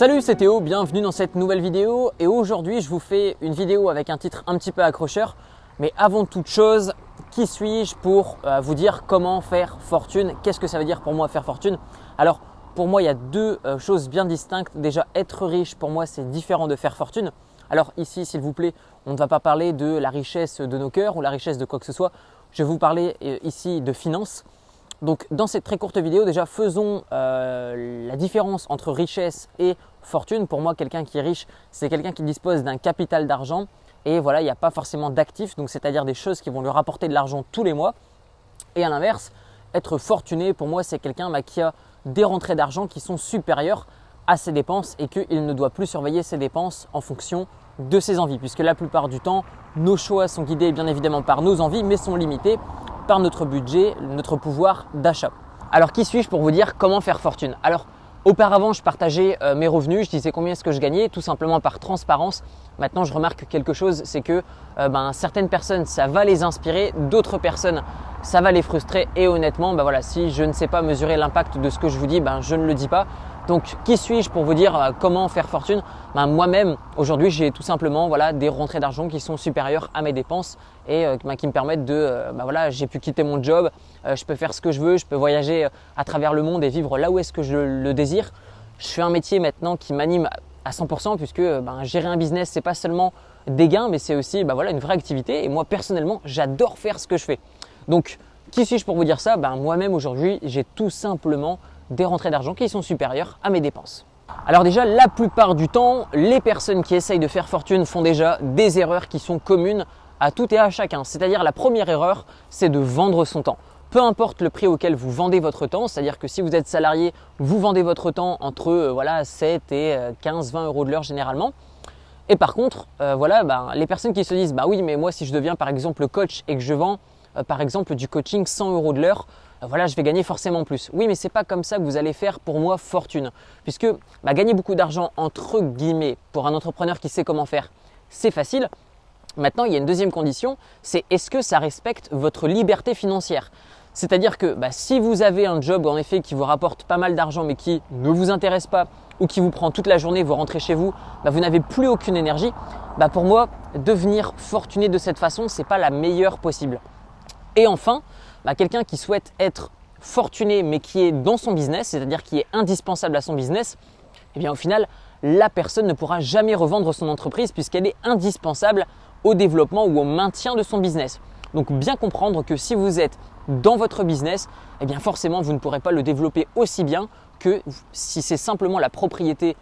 Salut, c'est Théo, bienvenue dans cette nouvelle vidéo et aujourd'hui je vous fais une vidéo avec un titre un petit peu accrocheur. Mais avant toute chose, qui suis-je pour vous dire comment faire fortune? Qu'est-ce que ça veut dire pour moi faire fortune? Alors pour moi il y a deux choses bien distinctes. Déjà, être riche pour moi c'est différent de faire fortune. Alors ici s'il vous plaît, on ne va pas parler de la richesse de nos cœurs ou la richesse de quoi que ce soit. Je vais vous parler ici de finances. Donc dans cette très courte vidéo, déjà faisons la différence entre richesse et fortune. Pour moi, quelqu'un qui est riche, c'est quelqu'un qui dispose d'un capital d'argent et voilà, il n'y a pas forcément d'actifs, donc c'est-à-dire des choses qui vont lui rapporter de l'argent tous les mois. Et à l'inverse, être fortuné, pour moi, c'est quelqu'un qui a des rentrées d'argent qui sont supérieures à ses dépenses et qu'il ne doit plus surveiller ses dépenses en fonction de ses envies, puisque la plupart du temps, nos choix sont guidés bien évidemment par nos envies, mais sont limités par notre budget, notre pouvoir d'achat. Alors qui suis-je pour vous dire comment faire fortune? Alors auparavant, je partageais mes revenus, je disais combien est-ce que je gagnais, tout simplement par transparence. Maintenant, je remarque quelque chose, c'est que certaines personnes, ça va les inspirer, d'autres personnes, ça va les frustrer. Et honnêtement, voilà, si je ne sais pas mesurer l'impact de ce que je vous dis, je ne le dis pas. Donc, qui suis-je pour vous dire comment faire fortune? Moi-même, aujourd'hui, j'ai tout simplement des rentrées d'argent qui sont supérieures à mes dépenses et qui me permettent de, j'ai pu quitter mon job, je peux faire ce que je veux, je peux voyager à travers le monde et vivre là où est-ce que je le désire. Je fais un métier maintenant qui m'anime à 100% puisque gérer un business, c'est pas seulement des gains, mais c'est aussi une vraie activité. Et moi, personnellement, j'adore faire ce que je fais. Donc, qui suis-je pour vous dire ça? Moi-même, aujourd'hui, j'ai tout simplement des rentrées d'argent qui sont supérieures à mes dépenses. Alors déjà, la plupart du temps, les personnes qui essayent de faire fortune font déjà des erreurs qui sont communes à tout et à chacun. C'est-à-dire la première erreur, c'est de vendre son temps. Peu importe le prix auquel vous vendez votre temps, c'est-à-dire que si vous êtes salarié, vous vendez votre temps entre 7 et 15-20 euros de l'heure généralement. Et par contre, les personnes qui se disent « oui, mais moi si je deviens par exemple coach et que je vends par exemple du coaching 100 euros de l'heure, je vais gagner forcément plus. » Oui, mais ce n'est pas comme ça que vous allez faire pour moi fortune. Puisque gagner beaucoup d'argent entre guillemets pour un entrepreneur qui sait comment faire, c'est facile. Maintenant, il y a une deuxième condition, c'est est-ce que ça respecte votre liberté financière? C'est-à-dire que si vous avez un job en effet qui vous rapporte pas mal d'argent mais qui ne vous intéresse pas ou qui vous prend toute la journée, vous rentrez chez vous, vous n'avez plus aucune énergie, pour moi, devenir fortuné de cette façon, ce n'est pas la meilleure possible. Et enfin, quelqu'un qui souhaite être fortuné mais qui est dans son business, c'est-à-dire qui est indispensable à son business, au final, la personne ne pourra jamais revendre son entreprise puisqu'elle est indispensable au développement ou au maintien de son business. Donc bien comprendre que si vous êtes dans votre business, forcément vous ne pourrez pas le développer aussi bien que si c'est simplement la propriété,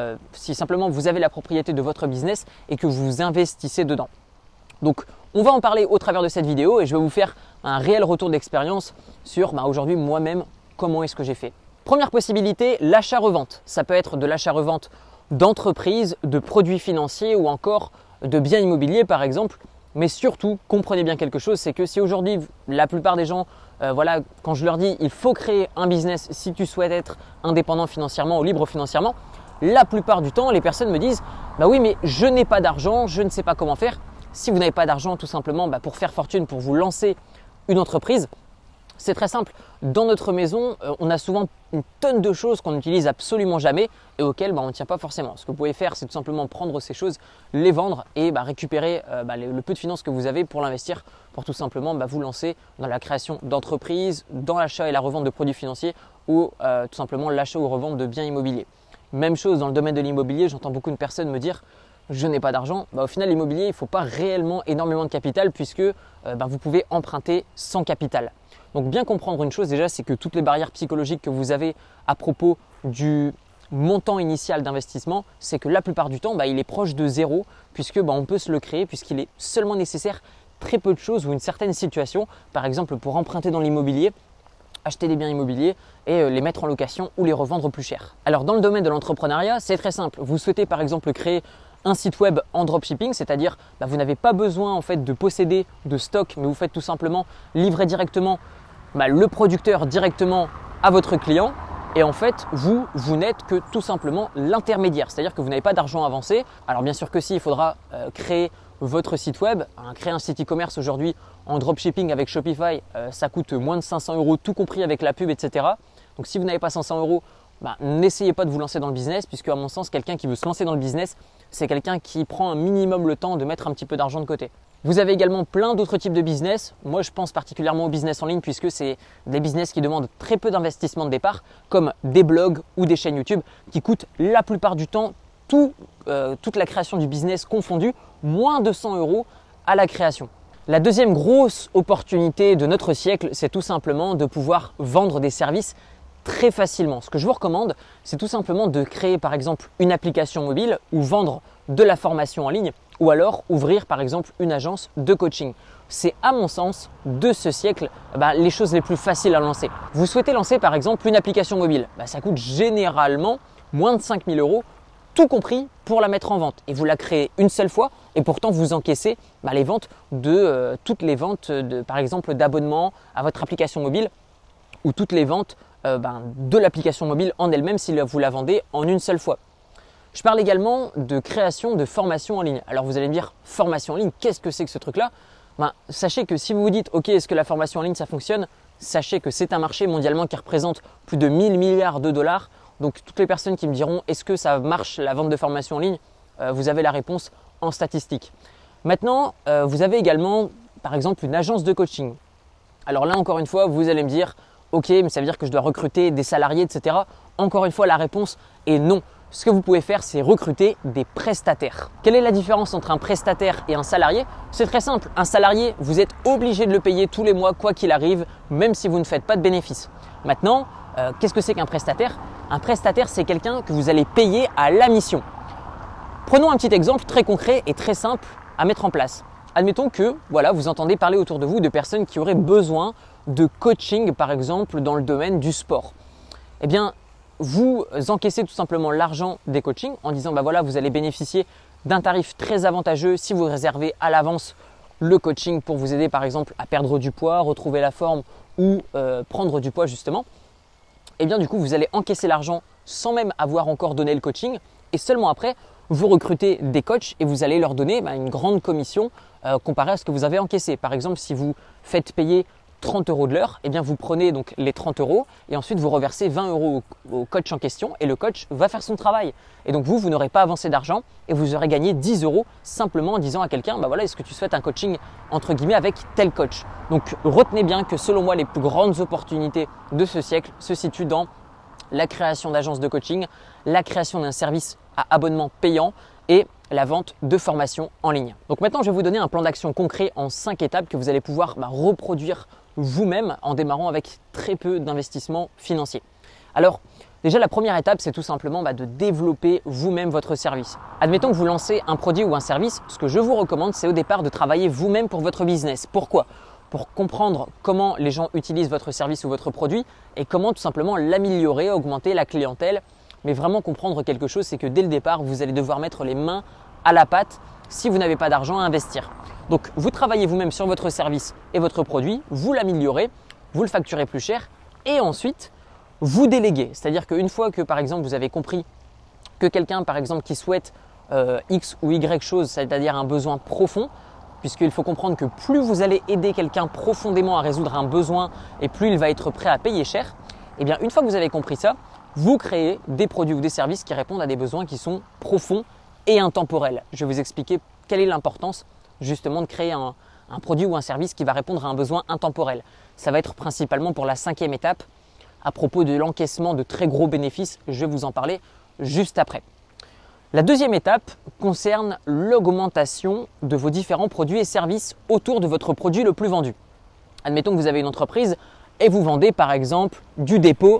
si simplement vous avez la propriété de votre business et que vous investissez dedans. Donc on va en parler au travers de cette vidéo et je vais vous faire un réel retour d'expérience sur aujourd'hui moi-même comment est-ce que j'ai fait. Première possibilité, l'achat-revente. Ça peut être de l'achat-revente d'entreprises, de produits financiers ou encore de biens immobiliers par exemple. Mais surtout, comprenez bien quelque chose, c'est que si aujourd'hui, la plupart des gens, quand je leur dis il faut créer un business si tu souhaites être indépendant financièrement ou libre financièrement, la plupart du temps, les personnes me disent oui, mais je n'ai pas d'argent, je ne sais pas comment faire. Si vous n'avez pas d'argent tout simplement pour faire fortune, pour vous lancer une entreprise, c'est très simple. Dans notre maison, on a souvent une tonne de choses qu'on n'utilise absolument jamais et auxquelles on ne tient pas forcément. Ce que vous pouvez faire, c'est tout simplement prendre ces choses, les vendre et récupérer le peu de finances que vous avez pour l'investir, pour tout simplement vous lancer dans la création d'entreprises, dans l'achat et la revente de produits financiers ou tout simplement l'achat ou revente de biens immobiliers. Même chose dans le domaine de l'immobilier, j'entends beaucoup de personnes me dire je n'ai pas d'argent. Au final, l'immobilier, il ne faut pas réellement énormément de capital puisque vous pouvez emprunter sans capital. Donc bien comprendre une chose déjà, c'est que toutes les barrières psychologiques que vous avez à propos du montant initial d'investissement, c'est que la plupart du temps, il est proche de zéro puisque on peut se le créer puisqu'il est seulement nécessaire très peu de choses ou une certaine situation. Par exemple, pour emprunter dans l'immobilier, acheter des biens immobiliers et les mettre en location ou les revendre plus cher. Alors dans le domaine de l'entrepreneuriat, c'est très simple. Vous souhaitez par exemple créer un site web en dropshipping, c'est-à-dire vous n'avez pas besoin en fait de posséder de stock, mais vous faites tout simplement livrer directement le producteur directement à votre client et en fait vous n'êtes que tout simplement l'intermédiaire, c'est-à-dire que vous n'avez pas d'argent avancé. Alors bien sûr que si, il faudra créer votre site web, créer un site e-commerce aujourd'hui en dropshipping avec Shopify, ça coûte moins de 500 € tout compris avec la pub, etc. Donc si vous n'avez pas 500 €, n'essayez pas de vous lancer dans le business puisque à mon sens, quelqu'un qui veut se lancer dans le business, c'est quelqu'un qui prend un minimum le temps de mettre un petit peu d'argent de côté. Vous avez également plein d'autres types de business. Moi, je pense particulièrement au business en ligne puisque c'est des business qui demandent très peu d'investissement de départ, comme des blogs ou des chaînes YouTube qui coûtent la plupart du temps toute la création du business confondue, moins de 100 € à la création. La deuxième grosse opportunité de notre siècle, c'est tout simplement de pouvoir vendre des services très facilement. Ce que je vous recommande, c'est tout simplement de créer par exemple une application mobile ou vendre de la formation en ligne ou alors ouvrir par exemple une agence de coaching. C'est à mon sens de ce siècle les choses les plus faciles à lancer. Vous souhaitez lancer par exemple une application mobile, ça coûte généralement moins de 5 000 €, tout compris pour la mettre en vente. Et vous la créez une seule fois et pourtant vous encaissez les ventes de toutes les ventes par exemple d'abonnements à votre application mobile ou toutes les ventes de l'application mobile en elle-même si vous la vendez en une seule fois. Je parle également de création de formation en ligne. Alors vous allez me dire, formation en ligne, qu'est-ce que c'est que ce truc-là? Sachez que si vous vous dites, ok, est-ce que la formation en ligne ça fonctionne? Sachez que c'est un marché mondialement qui représente plus de 1000 milliards de dollars. Donc toutes les personnes qui me diront, est-ce que ça marche la vente de formation en ligne? Vous avez la réponse en statistique. Maintenant, vous avez également par exemple une agence de coaching. Alors là encore une fois, vous allez me dire, ok, mais ça veut dire que je dois recruter des salariés, etc. Encore une fois, la réponse est non. Ce que vous pouvez faire, c'est recruter des prestataires. Quelle est la différence entre un prestataire et un salarié? C'est très simple. Un salarié, vous êtes obligé de le payer tous les mois, quoi qu'il arrive, même si vous ne faites pas de bénéfices. Maintenant, qu'est-ce que c'est qu'un prestataire? Un prestataire, c'est quelqu'un que vous allez payer à la mission. Prenons un petit exemple très concret et très simple à mettre en place. Admettons que vous entendez parler autour de vous de personnes qui auraient besoin de coaching, par exemple, dans le domaine du sport. Eh bien, vous encaissez tout simplement l'argent des coachings en disant vous allez bénéficier d'un tarif très avantageux si vous réservez à l'avance le coaching pour vous aider par exemple à perdre du poids, retrouver la forme ou prendre du poids justement. Et bien du coup vous allez encaisser l'argent sans même avoir encore donné le coaching et seulement après vous recrutez des coachs et vous allez leur donner une grande commission comparée à ce que vous avez encaissé. Par exemple si vous faites payer 30 € de l'heure, et bien vous prenez donc les 30 € et ensuite vous reversez 20 € au coach en question et le coach va faire son travail. Et donc vous n'aurez pas avancé d'argent et vous aurez gagné 10 € simplement en disant à quelqu'un est-ce que tu souhaites un coaching entre guillemets avec tel coach. Donc retenez bien que selon moi les plus grandes opportunités de ce siècle se situent dans la création d'agences de coaching, la création d'un service à abonnement payant et la vente de formation en ligne. Donc maintenant je vais vous donner un plan d'action concret en 5 étapes que vous allez pouvoir reproduire vous-même en démarrant avec très peu d'investissement financier. Alors déjà la première étape c'est tout simplement de développer vous-même votre service. Admettons que vous lancez un produit ou un service, ce que je vous recommande c'est au départ de travailler vous-même pour votre business. Pourquoi? Pour comprendre comment les gens utilisent votre service ou votre produit et comment tout simplement l'améliorer, augmenter la clientèle. Mais vraiment comprendre quelque chose, c'est que dès le départ, vous allez devoir mettre les mains à la pâte si vous n'avez pas d'argent à investir. Donc, vous travaillez vous-même sur votre service et votre produit, vous l'améliorez, vous le facturez plus cher et ensuite, vous déléguez. C'est-à-dire qu'une fois que, par exemple, vous avez compris que quelqu'un, par exemple, qui souhaite X ou Y chose, c'est-à-dire un besoin profond, puisqu'il faut comprendre que plus vous allez aider quelqu'un profondément à résoudre un besoin et plus il va être prêt à payer cher, et bien une fois que vous avez compris ça, vous créez des produits ou des services qui répondent à des besoins qui sont profonds et intemporels. Je vais vous expliquer quelle est l'importance justement de créer un produit ou un service qui va répondre à un besoin intemporel. Ça va être principalement pour la 5e étape à propos de l'encaissement de très gros bénéfices. Je vais vous en parler juste après. La 2e étape concerne l'augmentation de vos différents produits et services autour de votre produit le plus vendu. Admettons que vous avez une entreprise et vous vendez par exemple du dépôt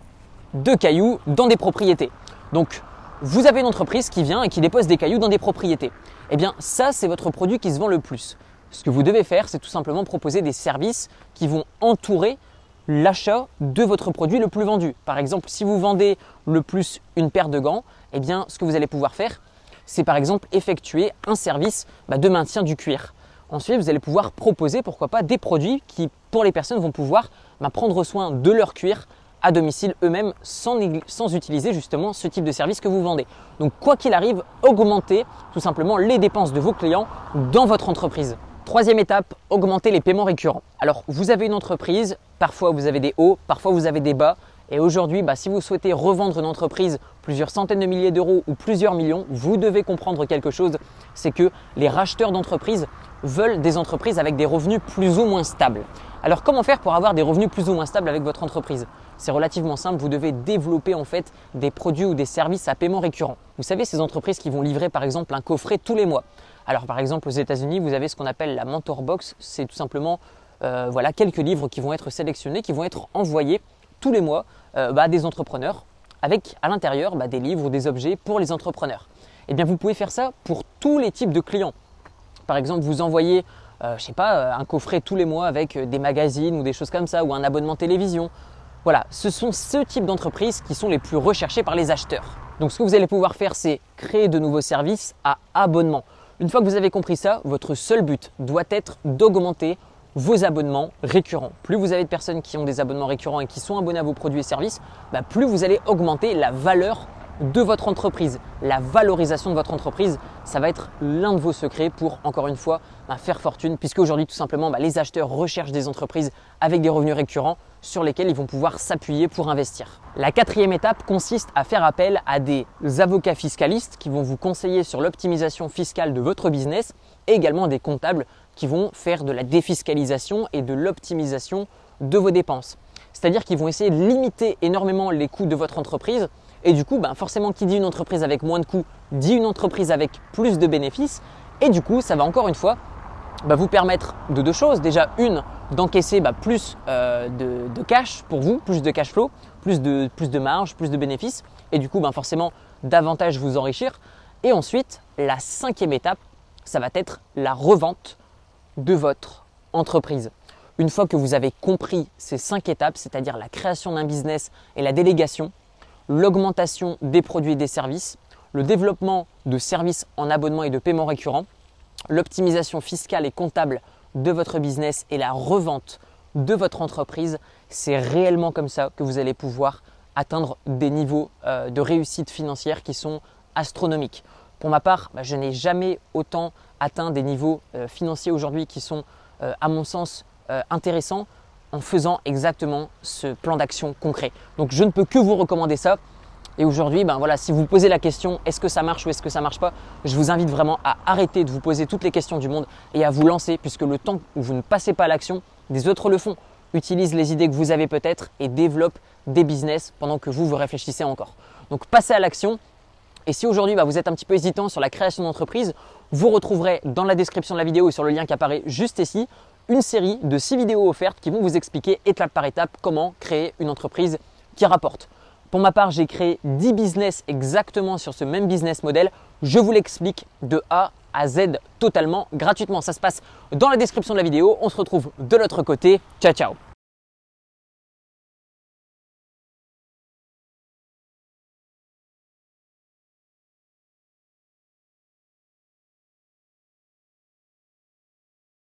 de cailloux dans des propriétés. Donc, vous avez une entreprise qui vient et qui dépose des cailloux dans des propriétés. Eh bien, ça, c'est votre produit qui se vend le plus. Ce que vous devez faire, c'est tout simplement proposer des services qui vont entourer l'achat de votre produit le plus vendu. Par exemple, si vous vendez le plus une paire de gants, eh bien, ce que vous allez pouvoir faire, c'est par exemple effectuer un service de maintien du cuir. Ensuite, vous allez pouvoir proposer, pourquoi pas, des produits qui, pour les personnes, vont pouvoir prendre soin de leur cuir à domicile eux-mêmes sans utiliser justement ce type de service que vous vendez. Donc, quoi qu'il arrive, augmentez tout simplement les dépenses de vos clients dans votre entreprise. 3e étape, augmenter les paiements récurrents. Alors, vous avez une entreprise, parfois vous avez des hauts, parfois vous avez des bas. Et aujourd'hui, si vous souhaitez revendre une entreprise plusieurs centaines de milliers d'euros ou plusieurs millions, vous devez comprendre quelque chose, c'est que les racheteurs d'entreprises veulent des entreprises avec des revenus plus ou moins stables. Alors comment faire pour avoir des revenus plus ou moins stables avec votre entreprise? C'est relativement simple, vous devez développer en fait des produits ou des services à paiement récurrent. Vous savez, ces entreprises qui vont livrer par exemple un coffret tous les mois. Alors par exemple aux États-Unis, vous avez ce qu'on appelle la Mentor Box, c'est tout simplement quelques livres qui vont être sélectionnés, qui vont être envoyés tous les mois à des entrepreneurs avec à l'intérieur des livres ou des objets pour les entrepreneurs. Eh bien vous pouvez faire ça pour tous les types de clients. Par exemple, vous envoyez un coffret tous les mois avec des magazines ou des choses comme ça, ou un abonnement télévision. Voilà, ce sont ce type d'entreprises qui sont les plus recherchées par les acheteurs. Donc ce que vous allez pouvoir faire, c'est créer de nouveaux services à abonnement. Une fois que vous avez compris ça, votre seul but doit être d'augmenter vos abonnements récurrents. Plus vous avez de personnes qui ont des abonnements récurrents et qui sont abonnés à vos produits et services, plus vous allez augmenter la valeur de votre entreprise. La valorisation de votre entreprise, ça va être l'un de vos secrets pour, encore une fois, faire fortune, puisque aujourd'hui, tout simplement, les acheteurs recherchent des entreprises avec des revenus récurrents sur lesquels ils vont pouvoir s'appuyer pour investir. La quatrième étape consiste à faire appel à des avocats fiscalistes qui vont vous conseiller sur l'optimisation fiscale de votre business et également des comptables qui vont faire de la défiscalisation et de l'optimisation de vos dépenses. C'est-à-dire qu'ils vont essayer de limiter énormément les coûts de votre entreprise. Et du coup, forcément, qui dit une entreprise avec moins de coûts, dit une entreprise avec plus de bénéfices. Et du coup, ça va encore une fois vous permettre de deux choses. Déjà, une, d'encaisser plus de cash pour vous, plus de cash flow, plus de marge, plus de bénéfices. Et du coup, forcément, davantage vous enrichir. Et ensuite, la cinquième étape, ça va être la revente de votre entreprise. Une fois que vous avez compris ces 5 étapes, c'est-à-dire la création d'un business et la délégation, l'augmentation des produits et des services, le développement de services en abonnement et de paiement récurrent, l'optimisation fiscale et comptable de votre business et la revente de votre entreprise, c'est réellement comme ça que vous allez pouvoir atteindre des niveaux de réussite financière qui sont astronomiques. Pour ma part, je n'ai jamais autant atteint des niveaux financiers aujourd'hui qui sont, à mon sens, intéressants en faisant exactement ce plan d'action concret. Donc je ne peux que vous recommander ça. Et aujourd'hui, si vous posez la question est-ce que ça marche ou est-ce que ça ne marche pas, je vous invite vraiment à arrêter de vous poser toutes les questions du monde et à vous lancer, puisque le temps où vous ne passez pas à l'action, des autres le font. Utilise les idées que vous avez peut-être et développe des business pendant que vous réfléchissez encore. Donc passez à l'action. Et si aujourd'hui vous êtes un petit peu hésitant sur la création d'entreprise, vous retrouverez dans la description de la vidéo et sur le lien qui apparaît juste ici une série de 6 vidéos offertes qui vont vous expliquer étape par étape comment créer une entreprise qui rapporte. Pour ma part, j'ai créé 10 business exactement sur ce même business model. Je vous l'explique de A à Z totalement gratuitement. Ça se passe dans la description de la vidéo. On se retrouve de l'autre côté. Ciao, ciao!